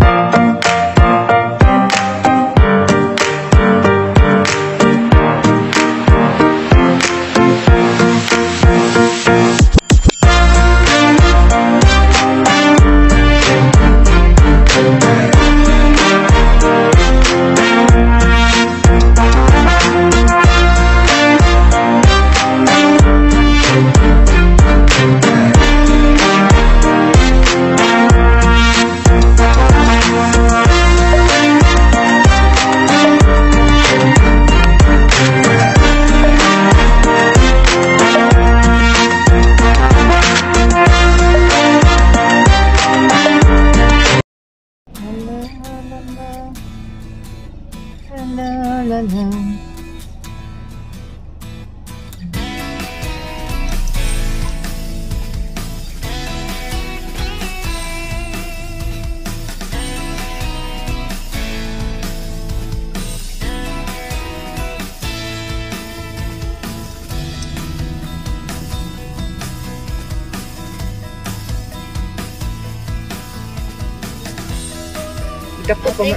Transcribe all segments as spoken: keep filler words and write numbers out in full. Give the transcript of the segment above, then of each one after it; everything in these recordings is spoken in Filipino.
Dapat pa ma...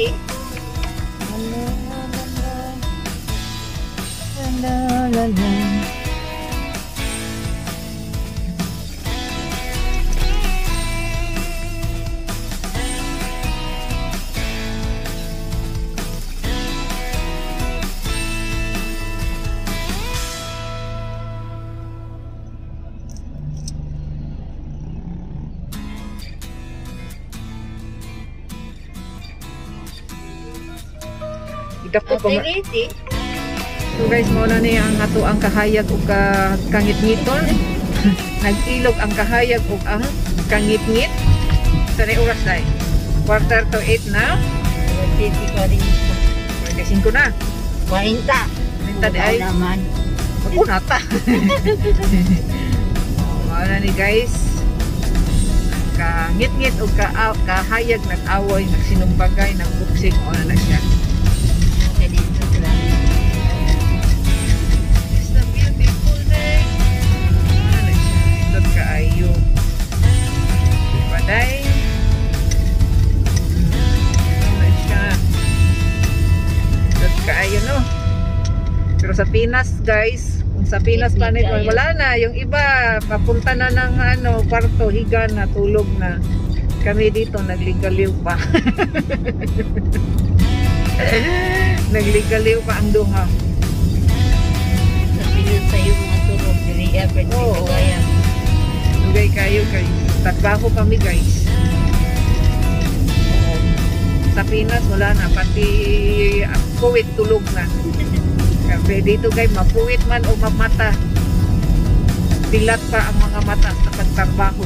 Dapat pa ma... So guys, muna ni ang ato ang kahayag o ka kangit-ngiton. Nag-ilog ang kahayag o ang kangit-ngit. Sa na oras ay? Quarter to eight na? forty-five na. Kuwainta. Kuwainta di ay? Naman. Mapunata. Muna ni guys. Kangit-ngit o ka kahayag nag-awoy, nagsinumbagay, nagbuksing. Muna na siya. Kaayo paday ano siya dot kaayo no, pero sa Pinas guys, kung sa Pinas pa nito wala na, yung iba papunta na ng ano kwarto, higa na, tulog na. Kami dito nagligaliw pa. Nagligaliw pa ang duha sa Pinas sa'yo mga tulog diri apet oh, kaya dugay kayo guys, trabaho kami guys. Sa Pinas wala na, pati ang puwit tulog na. Kasi dito guys, mapuwit man o mamata, dilat pa ang mga mata sa pagtrabaho.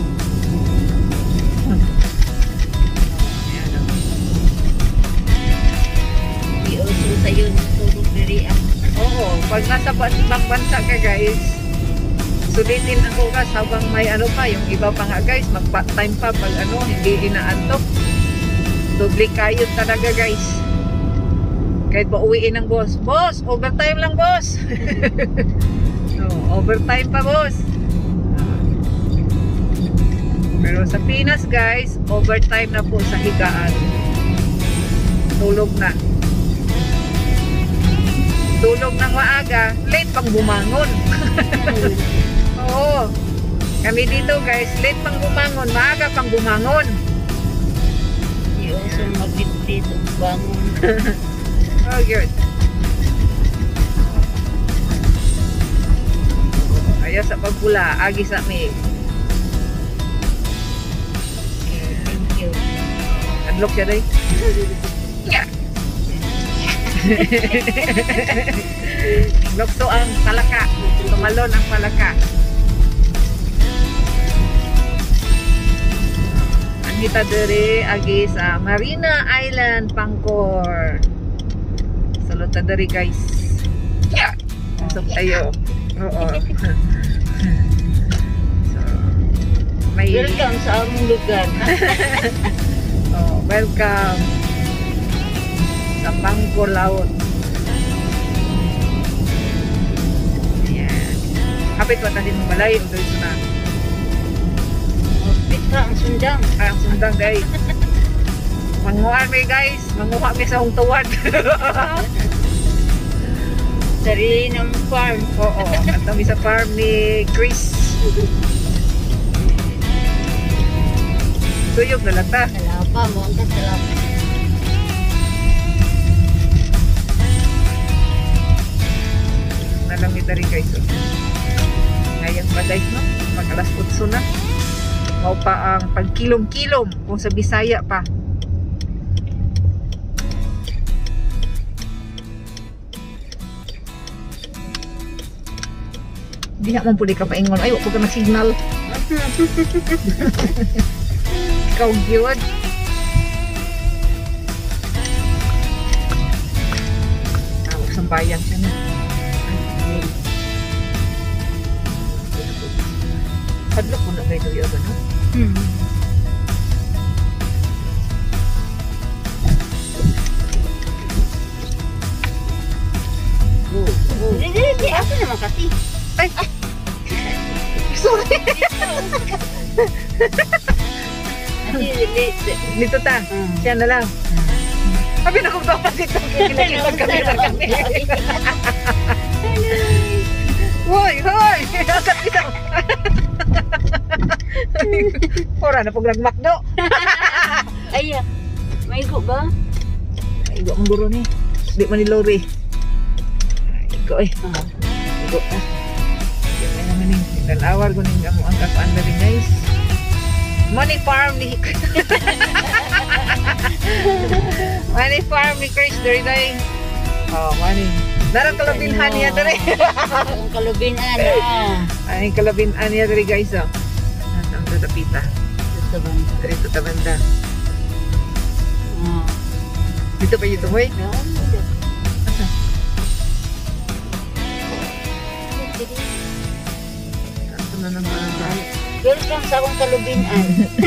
i-uso sa'yo tulog diri ang Oo, pag nasa ibang bansa ka guys, sulitin ang oras habang may ano pa, yung iba pa nga guys, mag-part-time pa pag ano, hindi inaantok. Doble kayod talaga guys. Kahit pa uwiin ng boss, boss, overtime lang boss. So, overtime pa boss. Pero sa Pinas guys, overtime na po sa higaan. Tulog na. Tulog ng maaga, late pang bumangon. Oo. Kami dito guys, late pang bumangon, maaga pang bumangon. i-uso mag-dito bangon. Oh, good. Ayaw sa pagpula, agi sa mi. Okay, thank you. Adlock siya day. Yeah. Lukso ang palaka, tumalon ang palaka. Kita dari agi sa Marina Island, Pangkor. Salud ta dari guys. Yeah. Masok tayo. Oo. So, may Welcome sa among lugar. oh, welcome sa Pangkor Laut. Ayan. Kapit pa tayo ng balay o dito na. Pitra ang sundang. Ang sundang day. Kuhaan mi guys, manguha mi sa hong tuwad. Sarili ng farm. Oo, ato mi sa farm ni Chris. Tuyog na lata. Salapa, mo ang salapa. Nalamit na rin guys. Oh. Ngayon pa guys, no? Mag-alas utso na. Mau pa ang pagkilom-kilom kung sa Bisaya pa. Di na man pwede ka paingon. Ay, wag ko ka na-signal. Ikaw gyud. Tawag sa bayan siya na. Hadlok mo na kayo doon yung ano? Hmm. Oh, oh. Hindi, hindi. Ako naman kasi. Ay! Sorry! Hindi, hindi. Dito ta. Hmm. Siya na lang. Sabi na kong dapat dito. Kinakita kami na kami. Hoy! Hoy! Akat dito! Ora na pag nagmakdo. Ay, may igo ba? Ay, igo ang guro ni. Di man ni Lori. Igo eh. Ah. Igo na. Yan na naman eh. Itanawar ko ning amo ang kapaan na rin guys. Money farm ni Money farm ni Chris dari day. Oh, money. Darang kalabinhan niya dari. Ang kalubinan ah. Ay, kalabinhan niya dari guys oh. Ang tatapita. Dito ba? Dari ito tabanda. Ah. Dito pa yun boy? Ito na naman. Welcome sa akong kalubinan.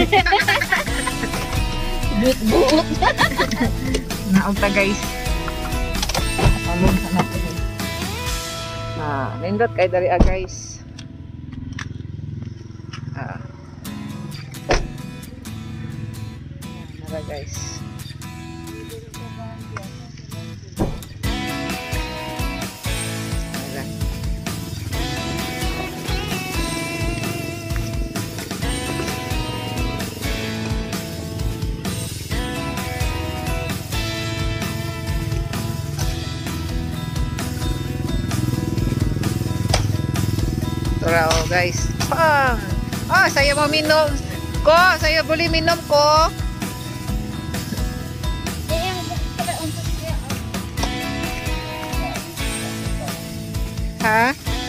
Buot-buot. Naunta guys. Alon sa natin. Ah, nindot kay dari ah guys. Ah. Nara guys. Nara. Tura oh guys. Ah, ah saya mau minum. Ko, saya boleh minum ko. Ha?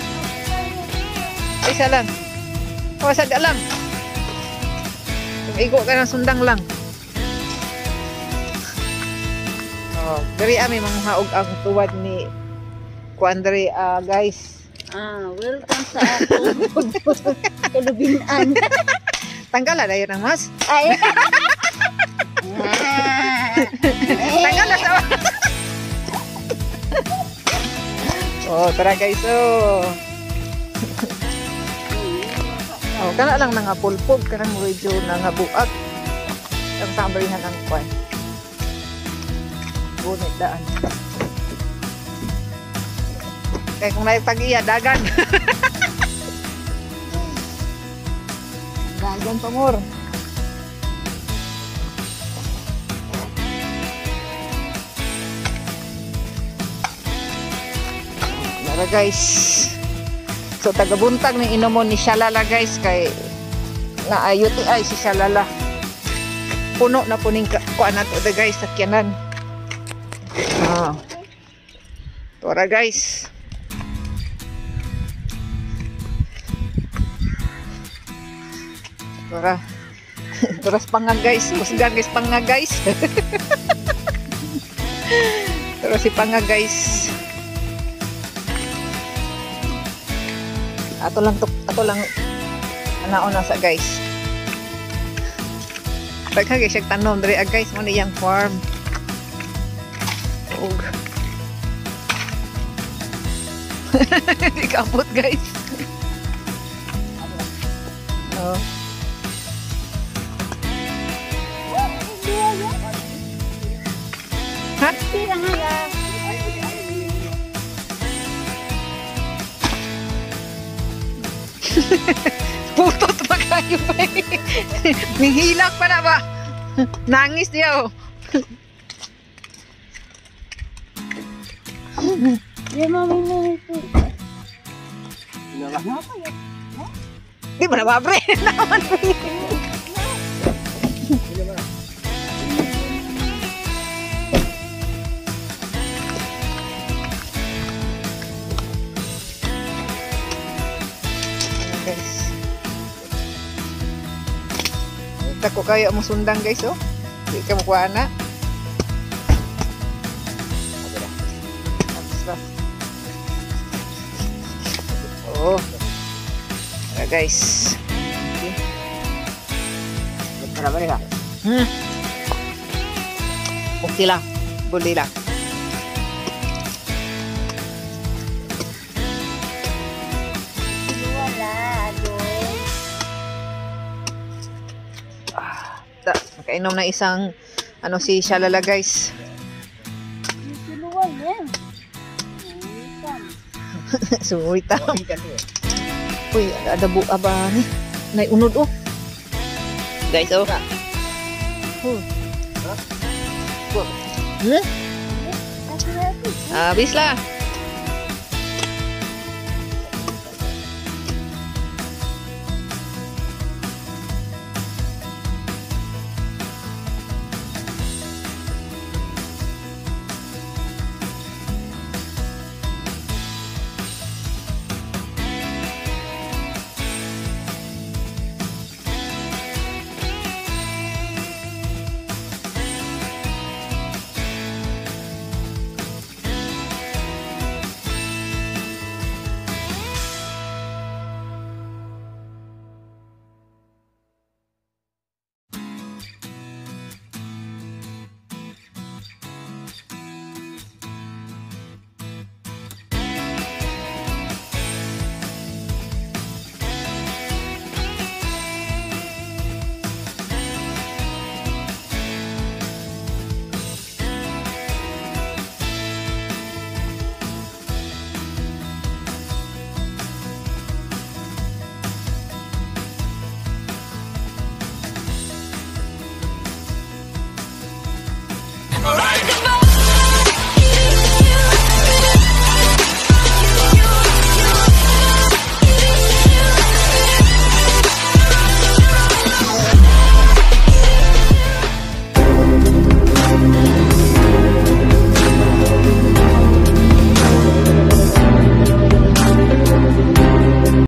Isa lang. O, sada lang. Igo ka ng sundang lang. Oh, dari ami manghaog ang tuwad ni Kuandre ah guys. Ah, welcome sa akong kalubinan. Tanggal na yun ang mas. Ay. Tanggal na sa. Oh, tara guys. Oh. Oh, kana lang nga pulpog, kanang medyo nangabuak. Ang sambrihan ng kwan. Gunit daan. Kaya kung naipag-iya, dagan. Dagan pa more. Nara guys. So tagabuntag ng inomon ni Shalala guys kay na U T I si Shalala. Puno na puning kuan nato da guys sakyanan. Ah. Tora guys. Tora. Toras pangag guys, kusgan guys pangag guys. Tora si pangag guys. Ato lang to, ato lang anaon na sa guys. Daghan guys siya tanom diri ah, guys mo niyang farm. Og. Di kapot guys. Oh. Tira nga lang. Putot pa kayo ba eh. Nihilak pa na ba? Nangis dia oh. Di mami mo ito. Di ba na babre? Naman po yun. Guys. Tako kayo mo sundang guys oh. Di ka makuha na. Oh. Tara guys. Tara ba rin Hmm. Okay lang. Boleh lang. Wala, adoy. Da, nakainom na isang ano si Shalala guys. Siluwan yan. Sungita. Uy, ada bu aba ni. Naik unod oh. Guys oh. Oh. Hmm? Habis lah.